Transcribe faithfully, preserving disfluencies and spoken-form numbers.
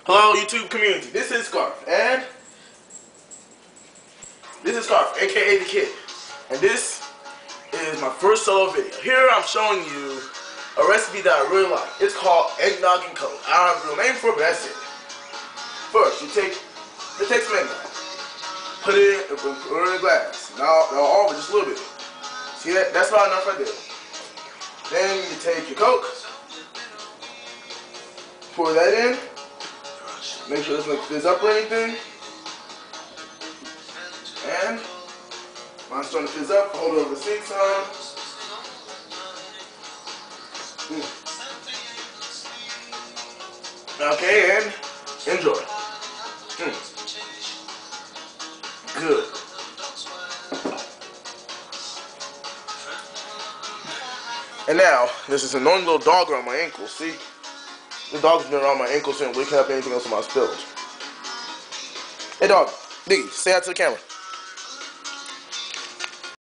Hello, YouTube community. This is Scarf, and this is Scarf, aka the Kid, and this is my first solo video. Here I'm showing you a recipe that I really like. It's called Eggnog and Coke. I don't have a real name for it, but that's it. First, you take you take some eggnog, put it in, put it in a glass. Now, now all of it, just a little bit. See that? That's about enough right there. Then you take your Coke, pour that in. Make sure it doesn't like fizz up or anything. And when it's starting to fizz up, hold it over the sink some. Mm. Okay, and enjoy. Mm. Good. And now, there's this annoying little dog around my ankle, see? The dog's been around my ankles and waking up anything else on my spills. Hey dog, Diggy, say hi to the camera.